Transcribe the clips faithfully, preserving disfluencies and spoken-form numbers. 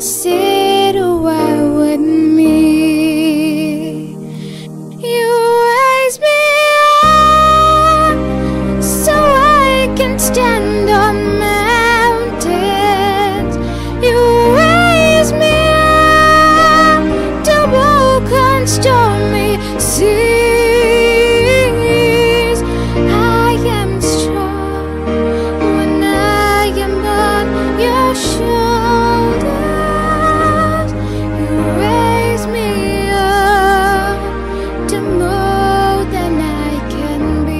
sit a while with me. You raise me up so I can stand on mountains. You raise me up to walk on stormy seas. I am strong when I am on your shoulders. You raise me up to more than I can be.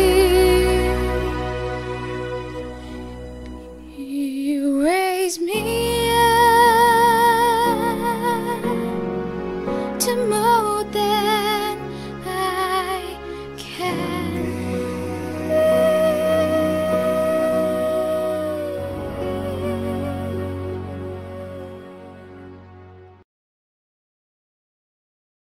Me